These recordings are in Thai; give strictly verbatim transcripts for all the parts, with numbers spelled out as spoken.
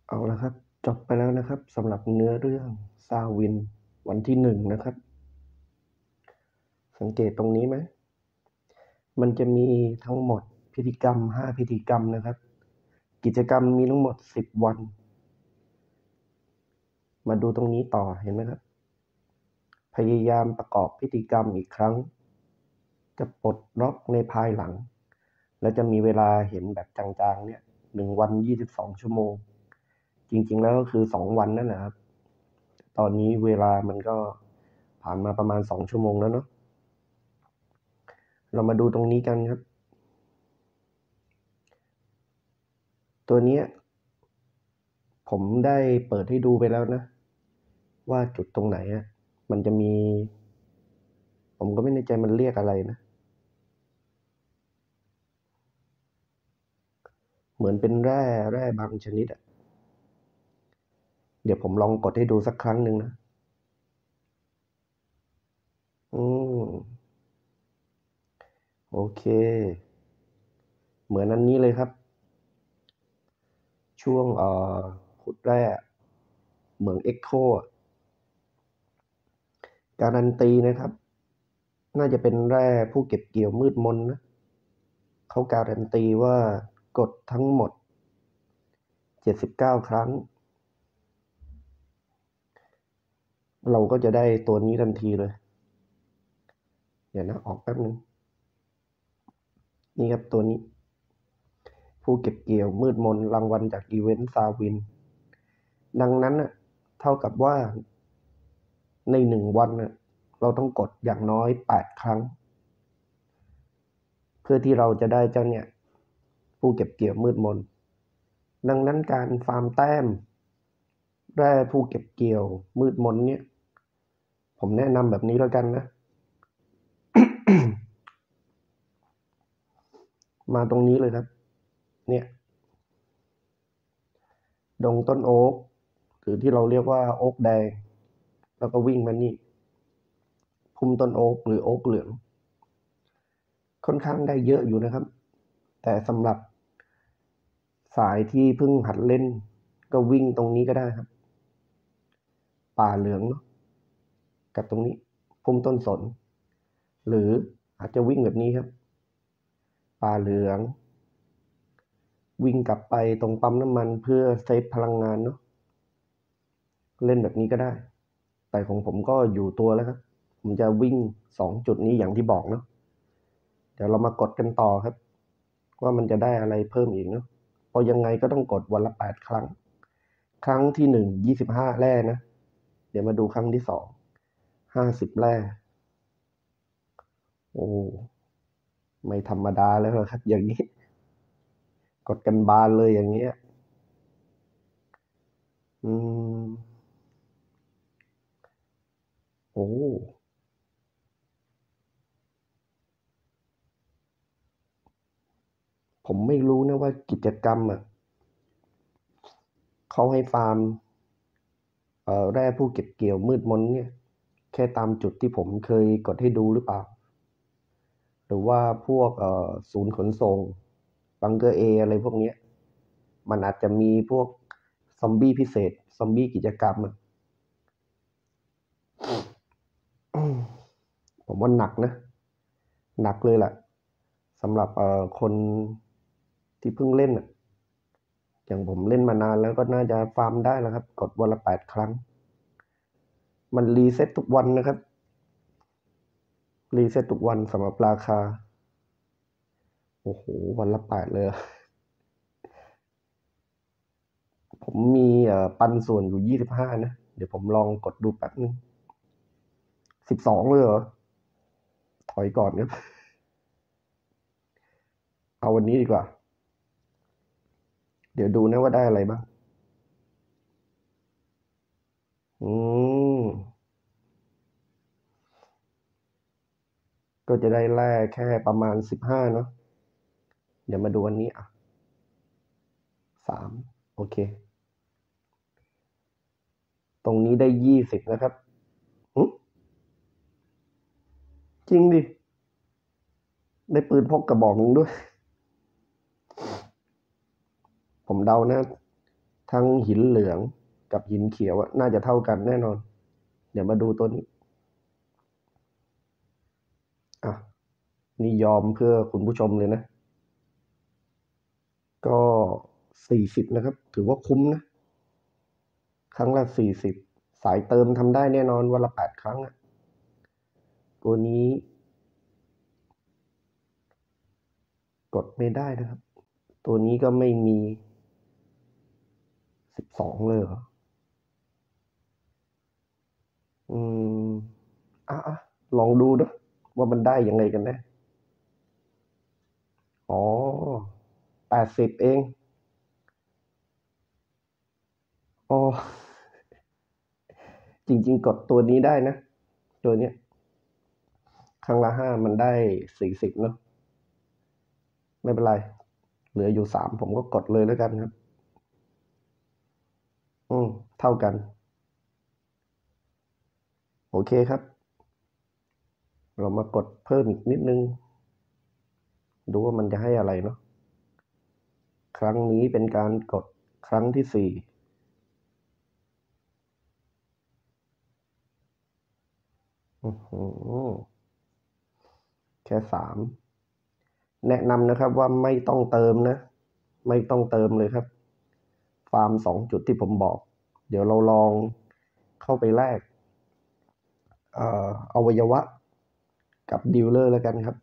เอาละครับจบไปแล้วนะครับสำหรับเนื้อเรื่องซาวินวันที่หนึ่งนะครับสังเกตตรงนี้ไหมมันจะมีทั้งหมดพิธีกรรมห้าพิธีกรรมนะครับกิจกรรมมีทั้งหมดสิบวันมาดูตรงนี้ต่อเห็นไหมครับพยายามประกอบพิธีกรรมอีกครั้งจะปลดล็อกในภายหลังแล้วจะมีเวลาเห็นแบบจางๆเนี่ยหนึ่งวันยี่สิบสองชั่วโมงจริงๆแล้วก็คือสองวันนั่นแหละครับตอนนี้เวลามันก็ผ่านมาประมาณสองชั่วโมงแล้วเนาะเรามาดูตรงนี้กันครับตัวเนี้ยผมได้เปิดให้ดูไปแล้วนะว่าจุดตรงไหนอะมันจะมีผมก็ไม่แน่ใจมันเรียกอะไรนะเหมือนเป็นแร่แร่บางชนิดอะเดี๋ยวผมลองกดให้ดูสักครั้งหนึ่งนะอืมโอเคเหมือนอันนี้เลยครับช่วงเอ่อขุดแร่เหมืองเอ็กโคการันตีนะครับน่าจะเป็นแร่ผู้เก็บเกี่ยวมืดมนนะเขาการันตีว่ากดทั้งหมดเจ็ดสิบเก้าครั้งเราก็จะได้ตัวนี้ทันทีเลยเดี๋ยวนะออกแป๊บนึงนี่ครับตัวนี้ผู้เก็บเกี่ยวมืดมนรางวัลจากอีเวนต์ซาวินดังนั้นน่ะเท่ากับว่าในหนึ่งวันน่ะเราต้องกดอย่างน้อยแปดครั้งเพื่อที่เราจะได้เจ้าเนี่ยผู้เก็บเกี่ยวมืดมนดังนั้นการฟาร์มแต้มแร่ผู้เก็บเกี่ยวมืดมนเนี่ยผมแนะนำแบบนี้แล้วกันนะ มาตรงนี้เลยครับเนี่ยดงต้นโอ๊กหรือที่เราเรียกว่าโอ๊กแดงแล้วก็วิ่งมานี่พุ่มต้นโอ๊กหรือโอ๊กเหลืองค่อนข้างได้เยอะอยู่นะครับแต่สำหรับสายที่เพิ่งหัดเล่นก็วิ่งตรงนี้ก็ได้ครับป่าเหลืองเนาะกับตรงนี้พุ่มต้นสนหรืออาจจะวิ่งแบบนี้ครับป่าเหลืองวิ่งกลับไปตรงปั๊มน้ำมันเพื่อเซฟพลังงานเนาะเล่นแบบนี้ก็ได้แต่ของผมก็อยู่ตัวแล้วครับผมจะวิ่งสองจุดนี้อย่างที่บอกเนาะเดี๋ยวเรามากดกันต่อครับว่ามันจะได้อะไรเพิ่มอีกเนาะเพราะยังไงก็ต้องกดวันละแปดครั้งครั้งที่หนึ่งยี่สิบห้าแร่นะเดี๋ยวมาดูครั้งที่สองห้าสิบแร่โอ้ไม่ธรรมดาแล้วครับอย่างนี้กดกันบานเลยอย่างเงี้ยอืมโอ้ผมไม่รู้นะว่ากิจกรรมอ่ะเขาให้ฟาร์มเอ่อแร่ผู้เก็บเกี่ยวมืดมนเนี่ยแค่ตามจุดที่ผมเคยกดให้ดูหรือเปล่าหรือว่าพวกเอ่อศูนย์ขนส่งบังเกอร์เออะไรพวกเนี้ยมันอาจจะมีพวกซอมบี้พิเศษซอมบี้กิจกรรมอะผมว่าหนักนะหนักเลยแหละสำหรับเอ่อคนที่เพิ่งเล่นอ่ะอย่างผมเล่นมานานแล้วก็น่าจะฟาร์มได้แล้วครับกดวันละแปดครั้งมันรีเซ็ตทุกวันนะครับรีเซ็ตทุกวันสำหรับราคาโอ้โหวันละแปดเลย ผมมีเอ่อปันส่วนอยู่ยี่สิบห้านะเดี๋ยวผมลองกดดูแป๊บนึงสิบสองเลยเหรอถอยก่อนครับเอาวันนี้ดีกว่าเดี๋ยวดูนะว่าได้อะไรบ้างอืมก็จะได้แร่แค่ประมาณสิบห้าเนาะเดี๋ยวมาดูอันนี้อ่ะสามโอเคตรงนี้ได้ยี่สิบนะครับหึจริงดิได้ปืนพกกระบอกหนึงด้วยผมเดานะทั้งหินเหลืองกับหินเขียวน่าจะเท่ากันแน่นอนเดี๋ยวมาดูตัวนี้อ่ะนี่ยอมเพื่อคุณผู้ชมเลยนะก็สี่สิบนะครับถือว่าคุ้มนะครั้งละสี่สิบสายเติมทำได้แน่นอนวันละแปดครั้งอะตัวนี้กดไม่ได้นะครับตัวนี้ก็ไม่มีสิบสองเลยเหรออืมอ่ะอ่ะลองดูนะว่ามันได้ยังไงกันแน่อ๋อแปดสิบเองอ๋อจริงๆกดตัวนี้ได้นะตัวเนี้ยครั้งละห้ามันได้สี่สิบเนาะไม่เป็นไรเหลืออยู่สามผมก็กดเลยแล้วกันครับอืมเท่ากันโอเคครับเรามากดเพิ่มอีกนิดนึงดูว่ามันจะให้อะไรเนาะครั้งนี้เป็นการกดครั้งที่สี่อือหือแค่สามแนะนำนะครับว่าไม่ต้องเติมนะไม่ต้องเติมเลยครับฟาร์มสองจุดที่ผมบอกเดี๋ยวเราลองเข้าไปแลกเอ่ออวัยวะกับดีลเลอร์แล้วกันครับ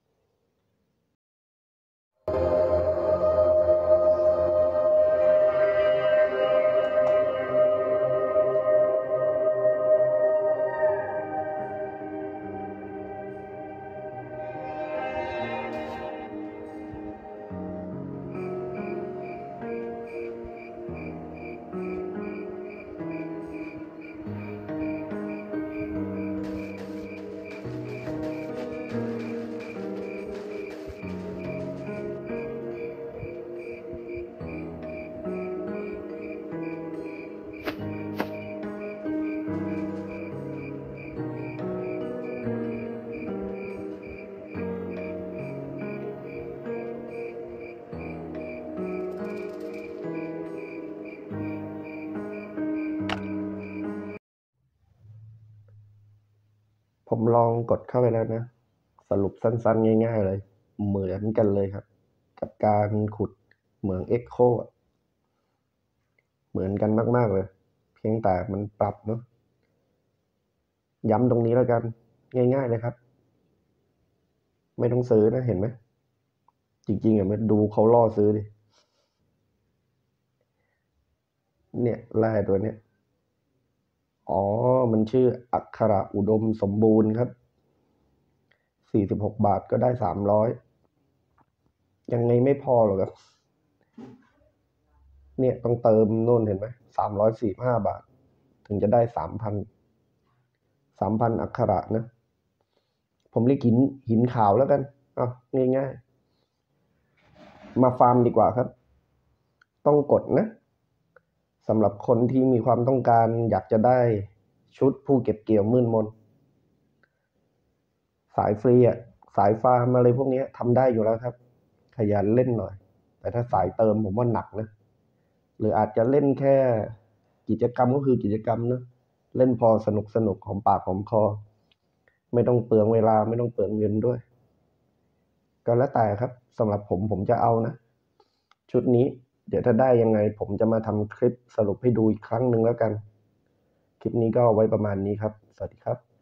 ผมลองกดเข้าไปแล้วนะสรุปสั้นๆง่ายๆเลยเหมือนกันเลยครับกับการขุดเหมืองเอ็กโคเหมือนกันมากๆเลยเพียงแต่มันปรับเนาะย้ำตรงนี้แล้วกันง่ายๆเลยครับไม่ต้องซื้อนะเห็นไหมจริงๆอ่ะมาดูเขาล่อซื้อดิเนี่ยแร่ตัวเนี้ยอ๋อมันชื่ออักขระอุดมสมบูรณ์ครับสี่สิบหกบาทก็ได้สามร้อยยังไงไม่พอหรอกครับเนี่ยต้องเติมโน่นเห็นไหมสามร้อยสี่สิบห้าบาทถึงจะได้สามพันสามพันอักขระนะผมเรียกหินหินขาวแล้วกันอ่ะง่ายๆมาฟาร์มดีกว่าครับต้องกดนะสำหรับคนที่มีความต้องการอยากจะได้ชุดผู้เก็บเกี่ยวมืดมนสายฟรีอ่ะสายฟาร์มอะไรพวกนี้ทำได้อยู่แล้วครับขยันเล่นหน่อยแต่ถ้าสายเติมผมว่าหนักนะหรืออาจจะเล่นแค่กิจกรรมก็คือกิจกรรมนะเล่นพอสนุกสนุกหอมปากหอมคอไม่ต้องเปลืองเวลาไม่ต้องเปลืองเงินด้วยก็แล้วแต่ครับสำหรับผมผมจะเอานะชุดนี้เดี๋ยวถ้าได้ยังไงผมจะมาทำคลิปสรุปให้ดูอีกครั้งหนึ่งแล้วกันคลิปนี้ก็ไว้ประมาณนี้ครับสวัสดีครับ